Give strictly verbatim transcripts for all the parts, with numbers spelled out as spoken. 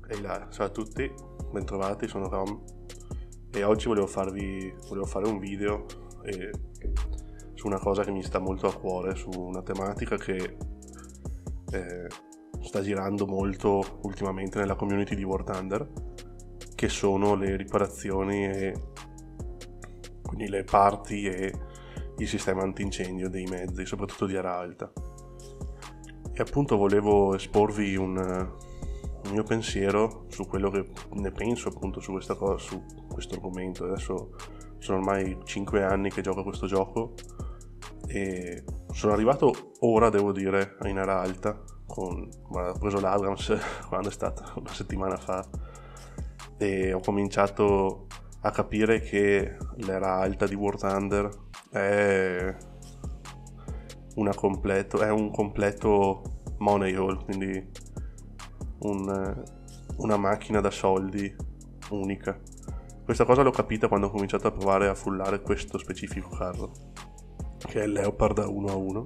Ehi là, ciao a tutti, bentrovati, sono Rom e oggi volevo farvi, volevo fare un video eh, su una cosa che mi sta molto a cuore, su una tematica che eh, sta girando molto ultimamente nella community di War Thunder, che sono le riparazioni e quindi le parti e il sistema antincendio dei mezzi, soprattutto di area alta. E appunto volevo esporvi un il mio pensiero su quello che ne penso appunto su questa cosa, su questo argomento. Adesso sono ormai cinque anni che gioco a questo gioco e sono arrivato ora, devo dire, in area alta con, guarda, ho preso l'Abrams quando è stata una settimana fa e ho cominciato a capire che l'era alta di War Thunder è una completo è un completo money hole, quindi Un, una macchina da soldi unica. Questa cosa l'ho capita quando ho cominciato a provare a fullare questo specifico carro, che è il Leopard uno a uno,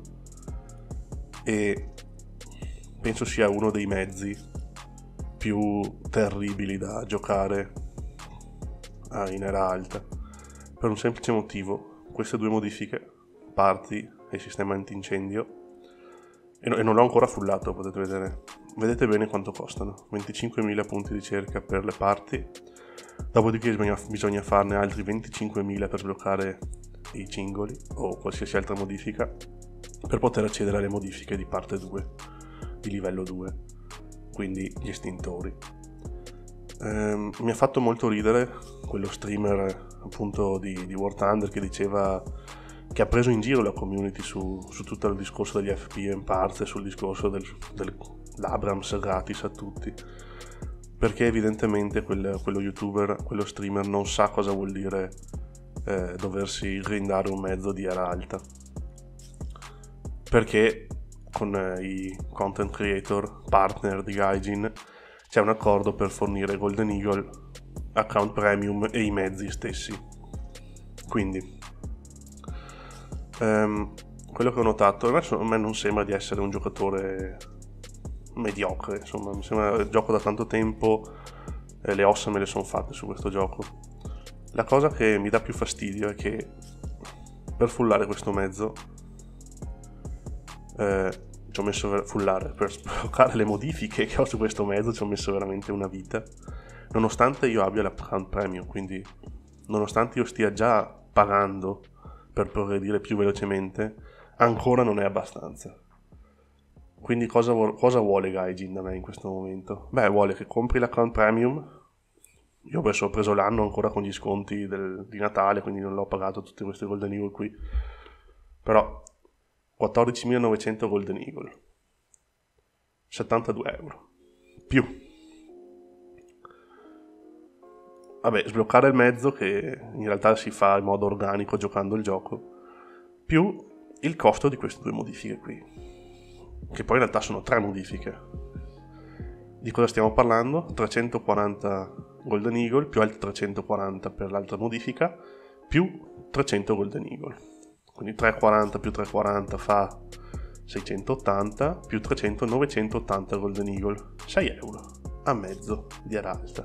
e penso sia uno dei mezzi più terribili da giocare in area alta, per un semplice motivo: queste due modifiche, parti e sistema antincendio, e non l'ho ancora fullato, potete vedere. Vedete bene quanto costano: venticinquemila punti di ricerca per le parti, dopodiché bisogna, bisogna farne altri venticinquemila per sbloccare i cingoli o qualsiasi altra modifica per poter accedere alle modifiche di parte due, di livello due, quindi gli estintori. Ehm, mi ha fatto molto ridere quello streamer appunto di, di War Thunder che diceva che ha preso in giro la community su, su tutto il discorso degli F P and parts e sul discorso del, dell'Abrams gratis a tutti, perché evidentemente quel, quello youtuber, quello streamer non sa cosa vuol dire eh, doversi grindare un mezzo di area alta, perché con eh, i content creator partner di Gaijin c'è un accordo per fornire Golden Eagle, account premium e i mezzi stessi. Quindi Um, quello che ho notato, adesso a me non sembra di essere un giocatore mediocre, insomma, mi sembra, gioco da tanto tempo, eh, le ossa me le sono fatte su questo gioco. La cosa che mi dà più fastidio è che per fullare questo mezzo eh, ci ho messo ver- fullare per sbloccare le modifiche che ho su questo mezzo ci ho messo veramente una vita, nonostante io abbia l'account premium, quindi nonostante io stia già pagando per progredire più velocemente, ancora non è abbastanza. Quindi cosa, vu- cosa vuole Gaijin da me in questo momento? Beh, vuole che compri l'account premium. Io adesso ho preso l'anno ancora con gli sconti del, di Natale, quindi non l'ho pagato tutte queste Golden Eagle qui, però quattordicimilanovecento Golden Eagle, settantadue euro più vabbè, sbloccare il mezzo, che in realtà si fa in modo organico giocando il gioco, più il costo di queste due modifiche qui, che poi in realtà sono tre modifiche. Di cosa stiamo parlando? trecentoquaranta Golden Eagle più altri trecentoquaranta per l'altra modifica più trecento Golden Eagle, quindi trecentoquaranta più trecentoquaranta fa seicentottanta più trecento novecentottanta Golden Eagle, sei euro a mezzo di area alta.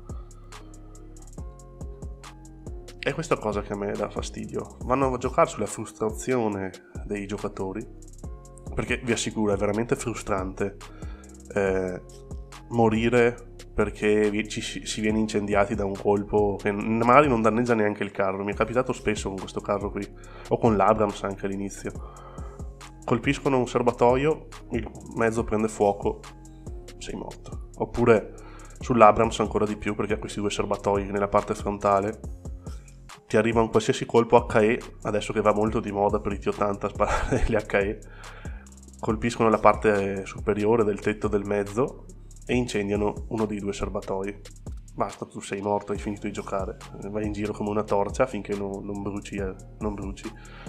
È questa cosa che a me dà fastidio. Vanno a giocare sulla frustrazione dei giocatori, perché vi assicuro è veramente frustrante eh, morire perché vi, ci, si viene incendiati da un colpo che magari non danneggia neanche il carro. Mi è capitato spesso con questo carro qui, o con l'Abrams anche all'inizio. Colpiscono un serbatoio, il mezzo prende fuoco, sei morto. Oppure sull'Abrams ancora di più, perché ha questi due serbatoi nella parte frontale. Ti arriva un qualsiasi colpo H E, adesso che va molto di moda per i T ottanta sparare le H E, colpiscono la parte superiore del tetto del mezzo e incendiano uno dei due serbatoi. Basta, tu sei morto, hai finito di giocare, vai in giro come una torcia finché non, non bruci, non bruci.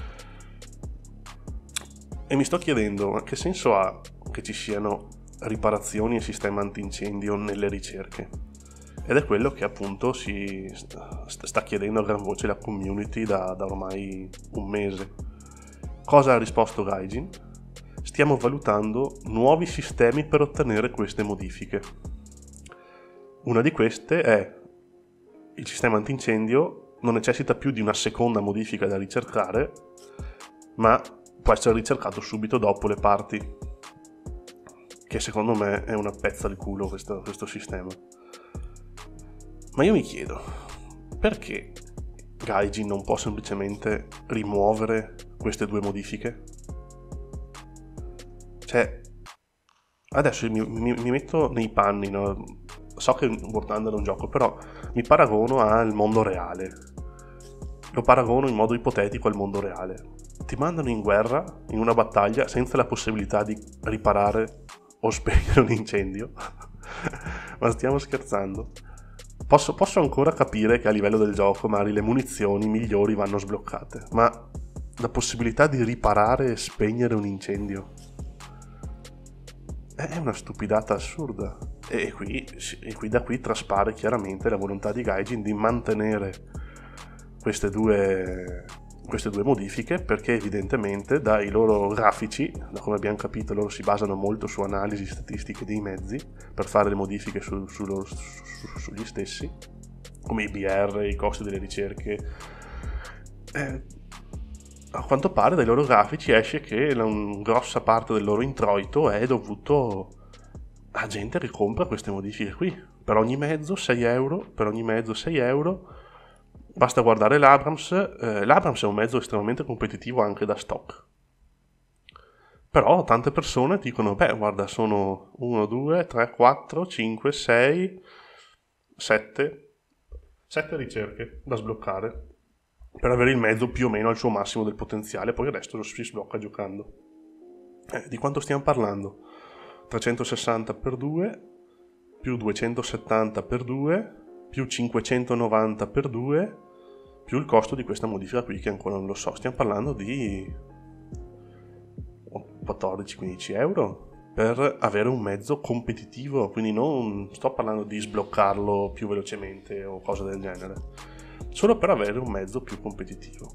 E mi sto chiedendo, ma che senso ha che ci siano riparazioni e sistema antincendio nelle ricerche? Ed è quello che appunto si sta chiedendo a gran voce la community da, da ormai un mese. Cosa ha risposto Gaijin? Stiamo valutando nuovi sistemi per ottenere queste modifiche. Una di queste è: il sistema antincendio non necessita più di una seconda modifica da ricercare, ma può essere ricercato subito dopo le parti, che secondo me è una pezza di culo questo, questo sistema. Ma io mi chiedo, perché Gaijin non può semplicemente rimuovere queste due modifiche? Cioè, adesso mi, mi, mi metto nei panni, no? So che War Thunder è un gioco, però mi paragono al mondo reale. Lo paragono in modo ipotetico al mondo reale. Ti mandano in guerra, in una battaglia, senza la possibilità di riparare o spegnere un incendio. Ma stiamo scherzando? Posso, posso ancora capire che a livello del gioco magari le munizioni migliori vanno sbloccate, ma la possibilità di riparare e spegnere un incendio è una stupidata assurda. E qui, e qui da qui traspare chiaramente la volontà di Gaijin di mantenere queste due, queste due modifiche, perché evidentemente dai loro grafici, da come abbiamo capito, loro si basano molto su analisi statistiche dei mezzi per fare le modifiche su, su loro, su, su, sugli stessi, come i B R, i costi delle ricerche. Eh, a quanto pare dai loro grafici esce che una grossa parte del loro introito è dovuto a gente che compra queste modifiche qui. Per ogni mezzo sei euro, per ogni mezzo sei euro. Basta guardare l'Abrams. Eh, L'Abrams è un mezzo estremamente competitivo anche da stock. Però tante persone dicono, beh guarda, sono uno, due, tre, quattro, cinque, sei, sette, sette ricerche da sbloccare per avere il mezzo più o meno al suo massimo del potenziale, poi il resto lo si sblocca giocando. Eh, di quanto stiamo parlando? trecentosessanta per due, più duecentosettanta per due, più cinquecentonovanta per due, più il costo di questa modifica qui che ancora non lo so. Stiamo parlando di quattordici quindici euro per avere un mezzo competitivo, quindi non sto parlando di sbloccarlo più velocemente o cose del genere, solo per avere un mezzo più competitivo.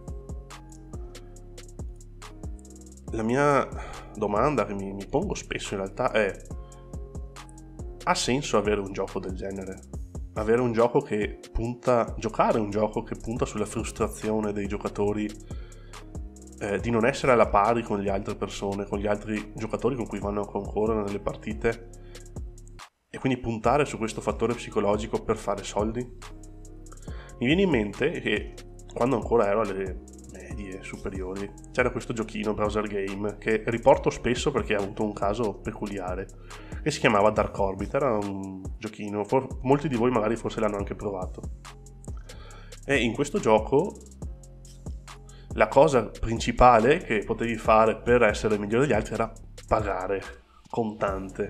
La mia domanda che mi, mi pongo spesso in realtà è: ha senso avere un gioco del genere? Avere un gioco che punta, giocare un gioco che punta sulla frustrazione dei giocatori, eh, di non essere alla pari con le altre persone, con gli altri giocatori con cui vanno a concorrere nelle partite, e quindi puntare su questo fattore psicologico per fare soldi? Mi viene in mente che quando ancora ero alle medie superiori c'era questo giochino browser game che riporto spesso perché ha avuto un caso peculiare, che si chiamava Dark Orbit. Era un giochino, for- molti di voi magari forse l'hanno anche provato, e in questo gioco la cosa principale che potevi fare per essere migliore degli altri era pagare contante,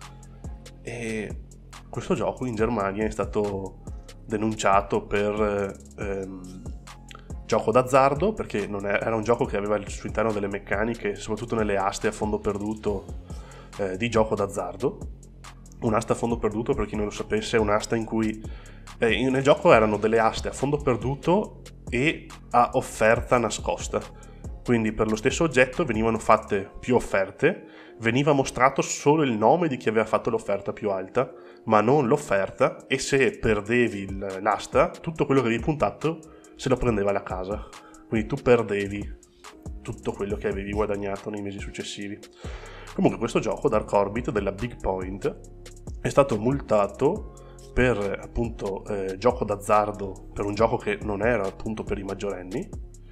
e questo gioco in Germania è stato denunciato per ehm, gioco d'azzardo, perché non è, era un gioco che aveva al suo interno delle meccaniche, soprattutto nelle aste a fondo perduto, eh, di gioco d'azzardo. Un'asta a fondo perduto, per chi non lo sapesse, è un'asta in cui eh, nel gioco erano delle aste a fondo perduto e a offerta nascosta, quindi per lo stesso oggetto venivano fatte più offerte, veniva mostrato solo il nome di chi aveva fatto l'offerta più alta, ma non l'offerta, e se perdevi l'asta, tutto quello che avevi puntato se lo prendeva la casa, quindi tu perdevi tutto quello che avevi guadagnato nei mesi successivi. Comunque questo gioco, Dark Orbit, della Big Point, è stato multato per appunto eh, gioco d'azzardo, per un gioco che non era appunto per i maggiorenni,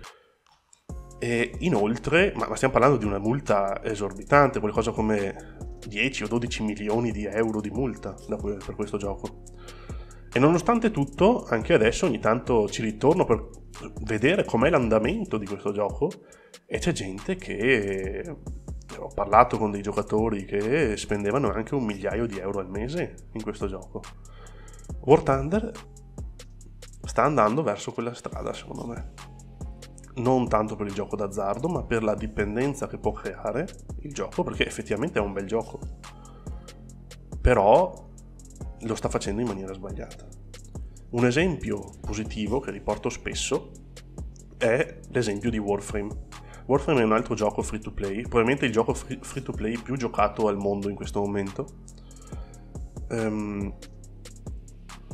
e inoltre, ma, ma stiamo parlando di una multa esorbitante, qualcosa come dieci o dodici milioni di euro di multa da, per questo gioco. E nonostante tutto, anche adesso ogni tanto ci ritorno per vedere com'è l'andamento di questo gioco, e c'è gente che... ho parlato con dei giocatori che spendevano anche un migliaio di euro al mese in questo gioco. War Thunder sta andando verso quella strada, secondo me. Non tanto per il gioco d'azzardo, ma per la dipendenza che può creare il gioco, perché effettivamente è un bel gioco. Però lo sta facendo in maniera sbagliata. Un esempio positivo che riporto spesso è l'esempio di Warframe. Warframe è un altro gioco free to play, probabilmente il gioco free, free to play più giocato al mondo in questo momento. Um,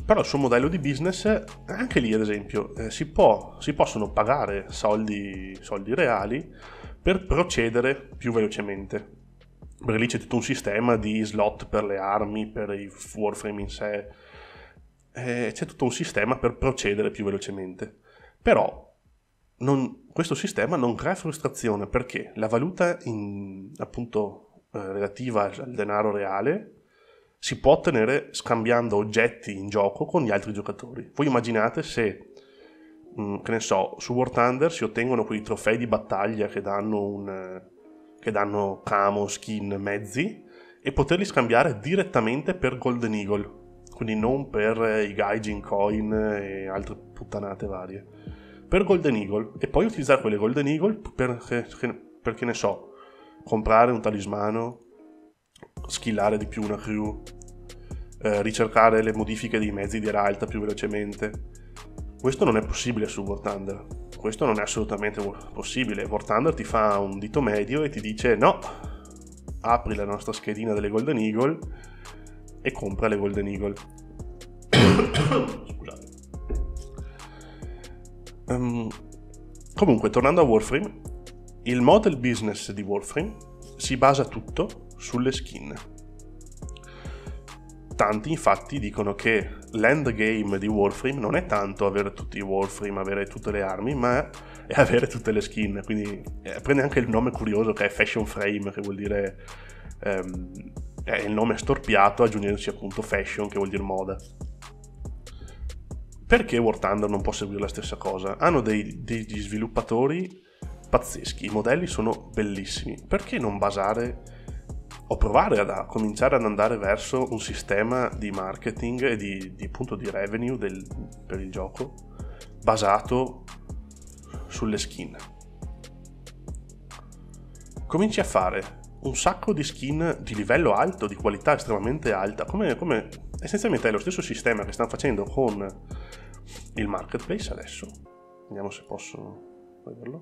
però il suo modello di business, anche lì ad esempio, eh, si, può, si possono pagare soldi, soldi reali per procedere più velocemente. Perché lì c'è tutto un sistema di slot per le armi, per i Warframe in sé, eh, c'è tutto un sistema per procedere più velocemente. Però non, questo sistema non crea frustrazione, perché la valuta in, appunto eh, relativa al denaro reale si può ottenere scambiando oggetti in gioco con gli altri giocatori. Voi immaginate se, mh, che ne so, su War Thunder si ottengono quei trofei di battaglia che danno, un, che danno camo, skin, mezzi, e poterli scambiare direttamente per Golden Eagle, quindi non per eh, i Gaijin Coin e altre puttanate varie, per Golden Eagle, e poi utilizzare quelle Golden Eagle per, per, per che ne so, comprare un talismano, skillare di più una crew, eh, ricercare le modifiche dei mezzi di Heralta più velocemente. Questo non è possibile su War Thunder, questo non è assolutamente possibile. War Thunder ti fa un dito medio e ti dice no, apri la nostra schedina delle Golden Eagle e compra le Golden Eagle. Scusate. Um, comunque, tornando a Warframe, il model business di Warframe si basa tutto sulle skin. Tanti infatti dicono che l'endgame di Warframe non è tanto avere tutti i Warframe, avere tutte le armi, ma è avere tutte le skin. Quindi eh, prende anche il nome curioso che è Fashion Frame, che vuol dire ehm, è il nome storpiato aggiungendosi appunto fashion, che vuol dire moda. Perché War Thunder non può seguire la stessa cosa? Hanno dei, degli sviluppatori pazzeschi, i modelli sono bellissimi. Perché non basare o provare ad, a cominciare ad andare verso un sistema di marketing e di, di, appunto, di revenue del, per il gioco basato sulle skin? Cominci a fare un sacco di skin di livello alto, di qualità estremamente alta, come, come essenzialmente è lo stesso sistema che stanno facendo con il marketplace adesso. Vediamo se posso vederlo.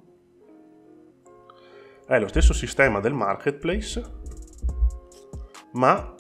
È lo stesso sistema del marketplace, ma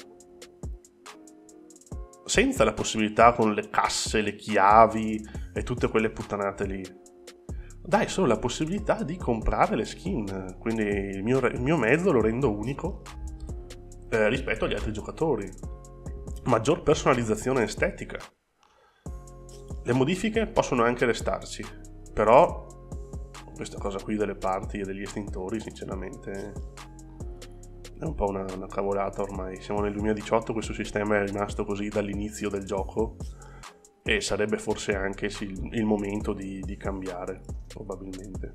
senza la possibilità con le casse, le chiavi e tutte quelle puttanate lì. Dai solo la possibilità di comprare le skin, quindi il mio, il mio mezzo lo rendo unico eh, rispetto agli altri giocatori. Maggior personalizzazione estetica. Le modifiche possono anche restarci, però questa cosa qui delle parti e degli estintori sinceramente è un po' una, una cavolata ormai. Siamo nel duemiladiciotto, questo sistema è rimasto così dall'inizio del gioco e sarebbe forse anche sì, il momento di, di cambiare, probabilmente.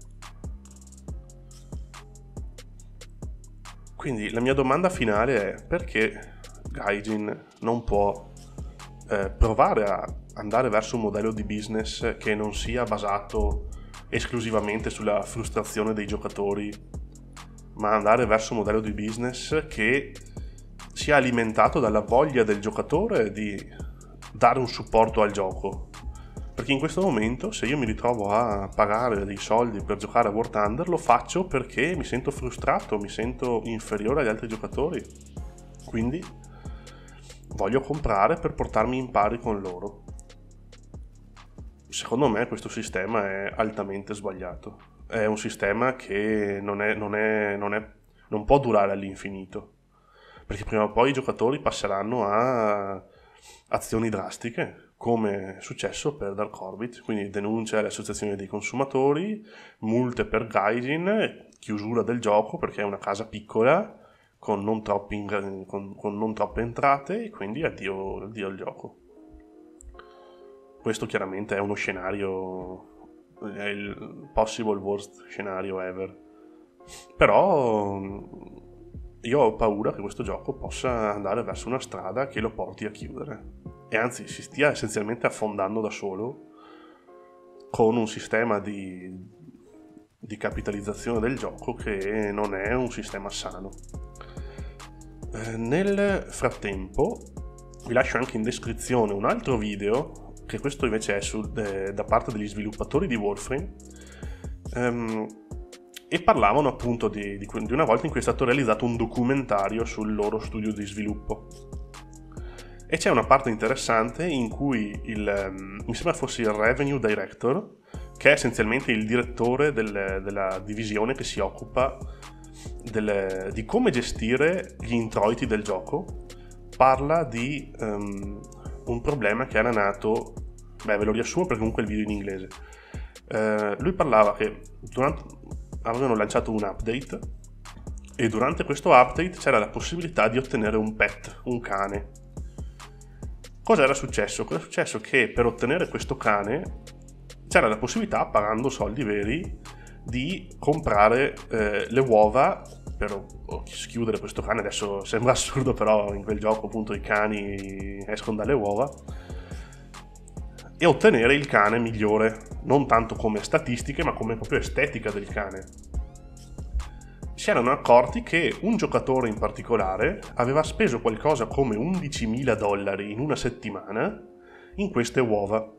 Quindi la mia domanda finale è: perché Gaijin non può eh, provare a andare verso un modello di business che non sia basato esclusivamente sulla frustrazione dei giocatori, ma andare verso un modello di business che sia alimentato dalla voglia del giocatore di dare un supporto al gioco? Perché in questo momento, se io mi ritrovo a pagare dei soldi per giocare a War Thunder, lo faccio perché mi sento frustrato, mi sento inferiore agli altri giocatori, quindi voglio comprare per portarmi in pari con loro. Secondo me questo sistema è altamente sbagliato. È un sistema che non, è, non, è, non, è, non può durare all'infinito, perché prima o poi i giocatori passeranno a azioni drastiche, come è successo per Dark Orbit, quindi denunce alle associazioni dei consumatori, multe per Gaijin, chiusura del gioco perché è una casa piccola con non, troppi, con, con non troppe entrate, e quindi addio, addio al gioco. Questo chiaramente è uno scenario, è il possible worst scenario ever, però io ho paura che questo gioco possa andare verso una strada che lo porti a chiudere, e anzi si stia essenzialmente affondando da solo, con un sistema di, di capitalizzazione del gioco che non è un sistema sano. Eh, nel frattempo vi lascio anche in descrizione un altro video, che questo invece è su, eh, da parte degli sviluppatori di Warframe, ehm, e parlavano appunto di, di, di una volta in cui è stato realizzato un documentario sul loro studio di sviluppo, E c'è una parte interessante in cui il, mi sembra fosse il Revenue Director, che è essenzialmente il direttore del, della divisione che si occupa del, di come gestire gli introiti del gioco, parla di um, un problema che era nato, beh ve lo riassumo perché comunque il video è in inglese. Uh, lui parlava che durante, avevano lanciato un update e durante questo update c'era la possibilità di ottenere un pet, un cane. Cosa era successo? Cosa è successo? Che per ottenere questo cane c'era la possibilità, pagando soldi veri, di comprare eh, le uova per schiudere questo cane. Adesso sembra assurdo, però in quel gioco appunto i cani escono dalle uova, e ottenere il cane migliore, non tanto come statistiche ma come proprio estetica del cane. Si erano accorti che un giocatore in particolare aveva speso qualcosa come undicimila dollari in una settimana in queste uova.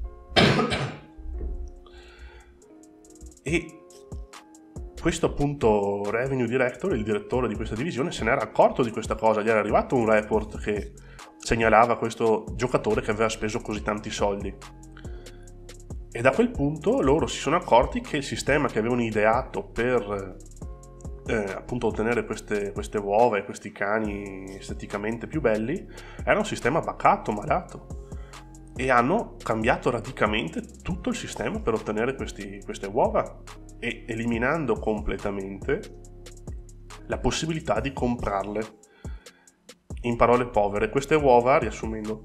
E questo appunto Revenue Director, il direttore di questa divisione, se n'era accorto di questa cosa. Gli era arrivato un report che segnalava questo giocatore che aveva speso così tanti soldi. E da quel punto loro si sono accorti che il sistema che avevano ideato per Eh, appunto ottenere queste, queste uova e questi cani esteticamente più belli era un sistema bacato, malato, e hanno cambiato radicalmente tutto il sistema per ottenere questi, queste uova, e eliminando completamente la possibilità di comprarle. In parole povere, queste uova, riassumendo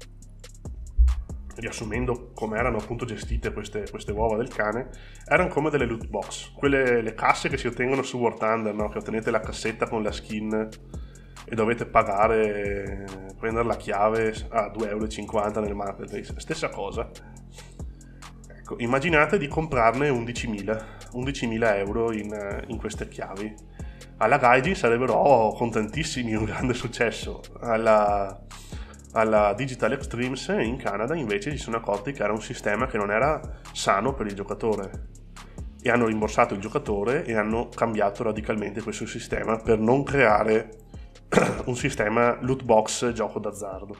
riassumendo come erano appunto gestite queste, queste uova del cane, erano come delle loot box, quelle le casse che si ottengono su War Thunder, no? Che ottenete la cassetta con la skin e dovete pagare, prendere la chiave a due euro e cinquanta nel marketplace. Stessa cosa. Ecco, immaginate di comprarne undicimila euro in, in queste chiavi. Alla Gaijin sarebbero oh, contentissimi, un grande successo. Alla alla Digital Extremes in Canada invece si sono accorti che era un sistema che non era sano per il giocatore, e hanno rimborsato il giocatore e hanno cambiato radicalmente questo sistema per non creare un sistema loot box gioco d'azzardo.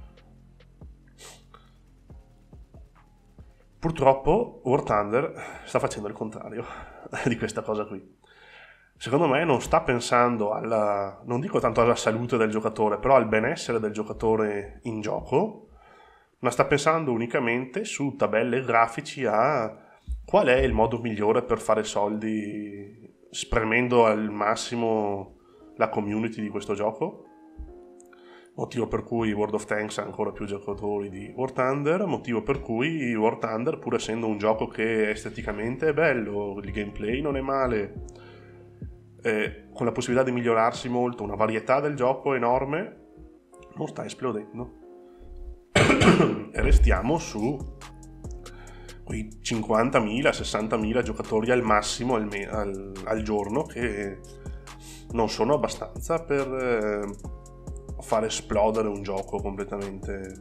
Purtroppo War Thunder sta facendo il contrario di questa cosa qui. Secondo me non sta pensando alla, non dico tanto alla salute del giocatore, però al benessere del giocatore in gioco, ma sta pensando unicamente su tabelle grafici a qual è il modo migliore per fare soldi, spremendo al massimo la community di questo gioco. Motivo per cui World of Tanks ha ancora più giocatori di War Thunder, motivo per cui War Thunder, pur essendo un gioco che esteticamente è bello, il gameplay non è male, Eh, con la possibilità di migliorarsi molto, una varietà del gioco enorme, non sta esplodendo. E restiamo su quei cinquantamila sessantamila giocatori al massimo al, me- al, al giorno, che non sono abbastanza per eh, far esplodere un gioco completamente.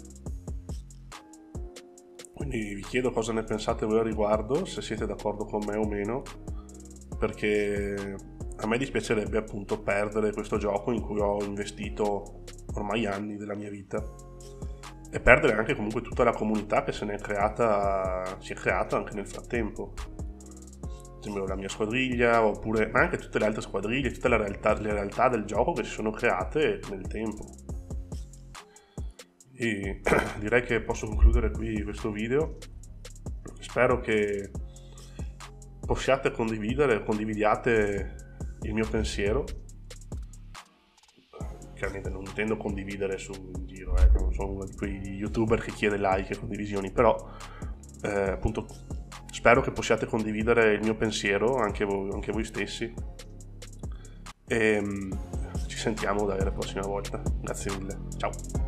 Quindi vi chiedo cosa ne pensate voi al riguardo, se siete d'accordo con me o meno, perché a me dispiacerebbe appunto perdere questo gioco in cui ho investito ormai anni della mia vita, e perdere anche comunque tutta la comunità che se ne è creata, si è creata anche nel frattempo. Ad esempio la mia squadriglia, oppure ma anche tutte le altre squadriglie, tutte le realtà, le realtà del gioco che si sono create nel tempo. E direi che posso concludere qui questo video. Spero che possiate condividere, condividiate il mio pensiero. Chiaramente non intendo condividere su in giro, eh, non sono uno di quei youtuber che chiede like e condivisioni, però eh, appunto spero che possiate condividere il mio pensiero anche voi, anche voi stessi, e um, ci sentiamo dalla prossima volta. Grazie mille, ciao.